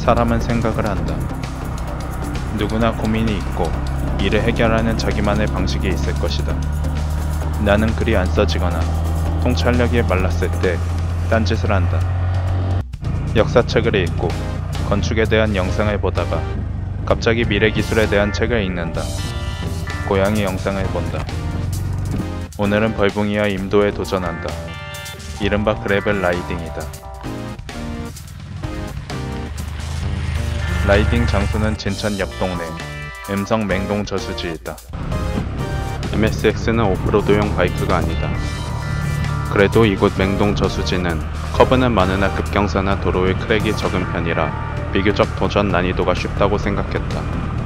사람은 생각을 한다. 누구나 고민이 있고 이를 해결하는 자기만의 방식이 있을 것이다. 나는 글이 안 써지거나 통찰력이 말랐을 때 딴짓을 한다. 역사책을 읽고 건축에 대한 영상을 보다가 갑자기 미래 기술에 대한 책을 읽는다. 고양이 영상을 본다. 오늘은 벌붕이와 임도에 도전한다. 이른바 그래벨 라이딩이다. 라이딩 장소는 진천 옆동네 음성 맹동 저수지이다. MSX는 오프로드용 바이크가 아니다. 그래도 이곳 맹동 저수지는 커브는 많으나 급경사나 도로의 크랙이 적은 편이라 비교적 도전 난이도가 쉽다고 생각했다.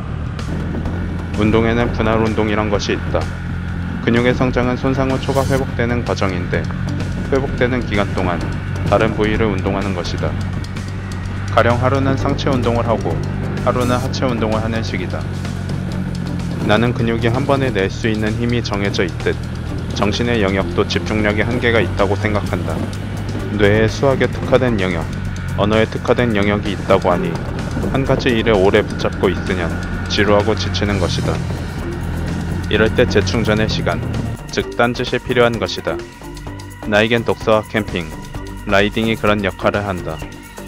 운동에는 분할 운동이란 것이 있다. 근육의 성장은 손상 후 초과 회복되는 과정인데 회복되는 기간 동안 다른 부위를 운동하는 것이다. 가령 하루는 상체 운동을 하고 하루는 하체 운동을 하는 식이다. 나는 근육이 한 번에 낼 수 있는 힘이 정해져 있듯 정신의 영역도 집중력의 한계가 있다고 생각한다. 뇌에 수학에 특화된 영역, 언어에 특화된 영역이 있다고 하니 한 가지 일에 오래 붙잡고 있으면 지루하고 지치는 것이다. 이럴 때 재충전의 시간, 즉 딴짓이 필요한 것이다. 나에겐 독서와 캠핑, 라이딩이 그런 역할을 한다.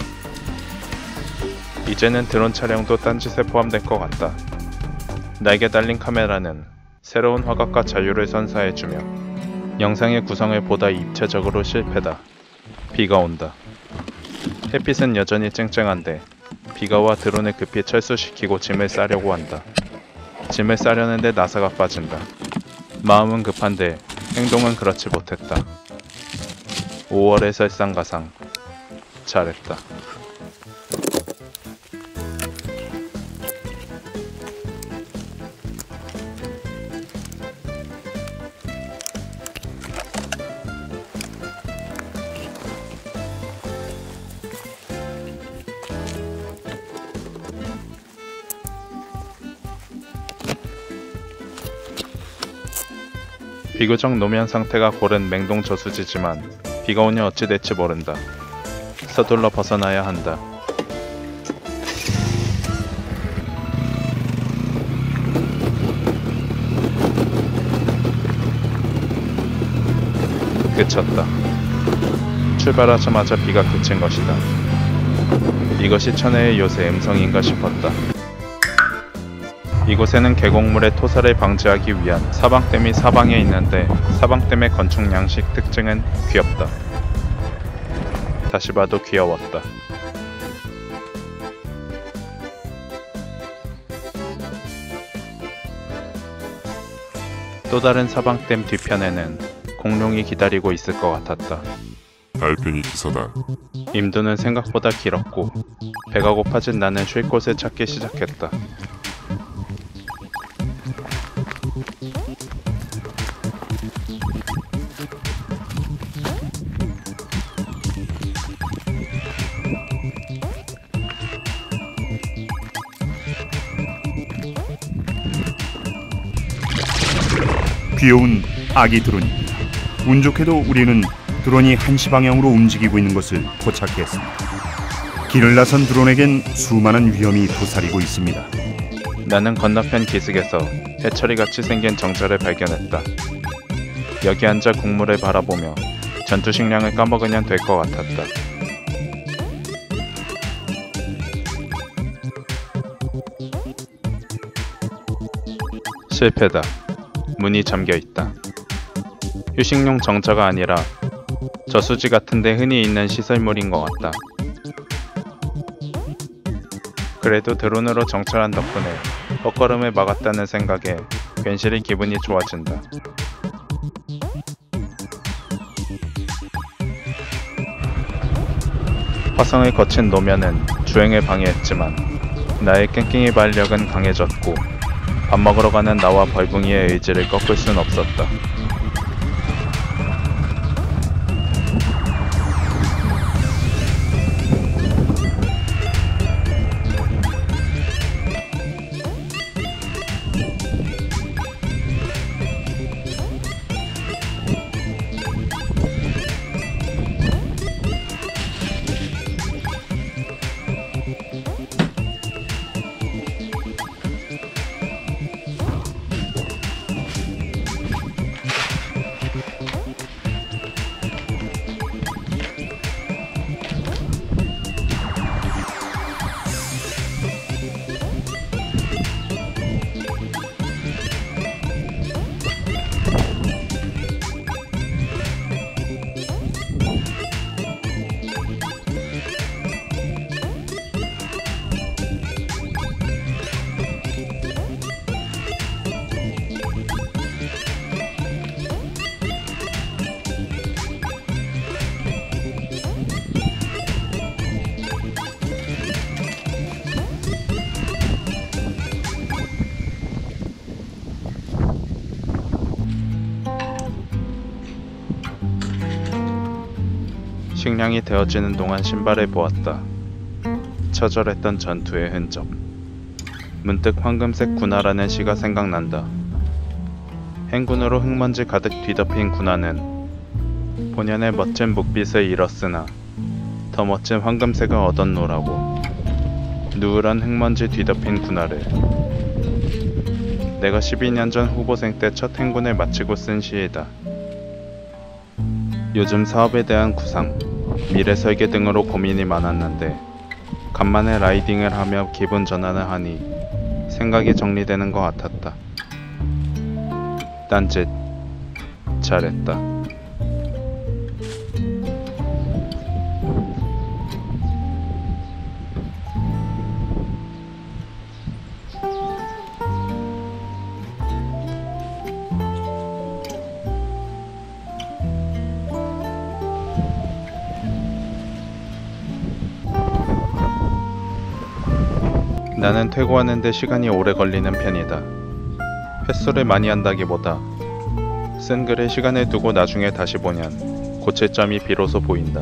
이제는 드론 촬영도 딴짓에 포함될 것 같다. 나에게 달린 카메라는 새로운 화각과 자유를 선사해주며 영상의 구성을 보다 입체적으로 실패다. 비가 온다. 햇빛은 여전히 쨍쨍한데 비가 와 드론을 급히 철수시키고 짐을 싸려고 한다. 짐을 싸려는데 나사가 빠진다. 마음은 급한데 행동은 그렇지 못했다. 5월의 설상가상. 잘했다. 비교적 노면 상태가 고른 맹동 저수지지만 비가 오니 어찌 될지 모른다. 서둘러 벗어나야 한다. 그쳤다. 출발하자마자 비가 그친 것이다. 이것이 천혜의 요새 음성인가 싶었다. 이곳에는 계곡물의 토사를 방지하기 위한 사방댐이 사방에 있는데 사방댐의 건축 양식 특징은 귀엽다. 다시 봐도 귀여웠다. 또 다른 사방댐 뒤편에는 공룡이 기다리고 있을 것 같았다. 달팽이 기사다. 임도는 생각보다 길었고 배가 고파진 나는 쉴 곳을 찾기 시작했다. 귀여운 아기 드론입니다. 운 좋게도 우리는 드론이 한시 방향으로 움직이고 있는 것을 포착했습니다. 길을 나선 드론에겐 수많은 위험이 도사리고 있습니다. 나는 건너편 기슭에서 해처리같이 생긴 정자를 발견했다. 여기 앉아 국물을 바라보며 전투 식량을 까먹으면 될 것 같았다. 실패다. 문이 잠겨있다. 휴식용 정자가 아니라 저수지 같은데 흔히 있는 시설물인 것 같다. 그래도 드론으로 정찰한 덕분에 헛걸음을 막았다는 생각에 괜시리 기분이 좋아진다. 화성을 거친 노면은 주행을 방해했지만 나의 깽깽이 발력은 강해졌고 밥 먹으러 가는 나와 벌붕이의 의지를 꺾을 순 없었다. 식량이 되어지는 동안 신발을 보았다. 처절했던 전투의 흔적. 문득 황금색 군화라는 시가 생각난다. 행군으로 흙먼지 가득 뒤덮인 군화는 본연의 멋진 묵빛을 잃었으나 더 멋진 황금색을 얻었노라고. 누런 흙먼지 뒤덮인 군화를 내가 12년 전 후보생 때 첫 행군을 마치고 쓴 시이다. 요즘 사업에 대한 구상, 미래 설계 등으로 고민이 많았는데 간만에 라이딩을 하며 기분 전환을 하니 생각이 정리되는 것 같았다. 딴짓 잘했다. 나는 퇴고하는데 시간이 오래 걸리는 편이다. 횟수를 많이 한다기보다 쓴 글에 시간을 두고 나중에 다시 보면 고칠 점이 비로소 보인다.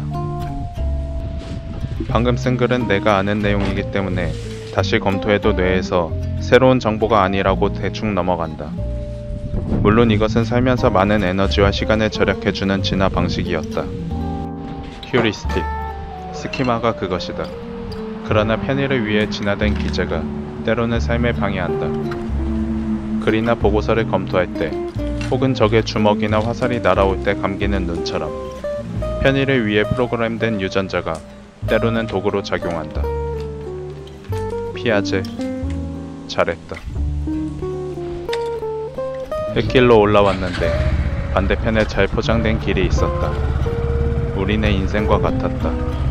방금 쓴 글은 내가 아는 내용이기 때문에 다시 검토해도 뇌에서 새로운 정보가 아니라고 대충 넘어간다. 물론 이것은 살면서 많은 에너지와 시간을 절약해주는 진화 방식이었다. 휴리스틱, 스키마가 그것이다. 그러나 편의를 위해 진화된 기제가 때로는 삶을 방해한다. 글이나 보고서를 검토할 때 혹은 적의 주먹이나 화살이 날아올 때 감기는 눈처럼 편의를 위해 프로그램된 유전자가 때로는 도구로 작용한다. 피아제 잘했다. 흙길로 올라왔는데 반대편에 잘 포장된 길이 있었다. 우리네 인생과 같았다.